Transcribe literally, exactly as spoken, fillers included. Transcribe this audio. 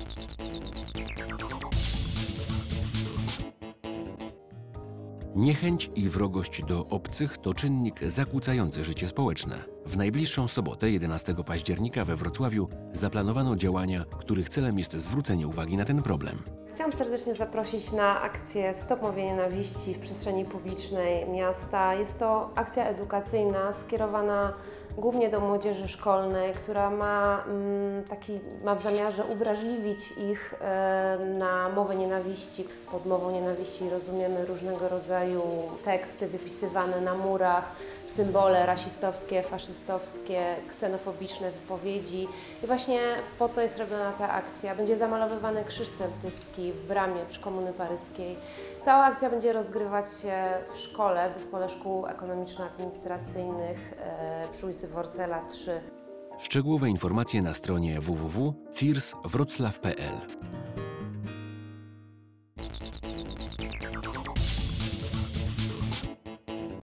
Niechęć i wrogość do obcych to czynnik zakłócający życie społeczne. W najbliższą sobotę, jedenastego października we Wrocławiu zaplanowano działania, których celem jest zwrócenie uwagi na ten problem. Chciałam serdecznie zaprosić na akcję Stop Mowie Nienawiści w przestrzeni publicznej miasta. Jest to akcja edukacyjna skierowana głównie do młodzieży szkolnej, która ma, taki, ma w zamiarze uwrażliwić ich na mowę nienawiści. Pod mową nienawiści rozumiemy różnego rodzaju teksty wypisywane na murach, symbole rasistowskie, faszystowskie, ksenofobiczne wypowiedzi. I właśnie po to jest robiona ta akcja. Będzie zamalowywany krzyż celtycki w bramie przy Komuny Paryskiej. Cała akcja będzie rozgrywać się w szkole, w Zespole Szkół Ekonomiczno-Administracyjnych przy ulicy Worcela trzy. Szczegółowe informacje na stronie w w w kropka cirs wroclaw kropka p l.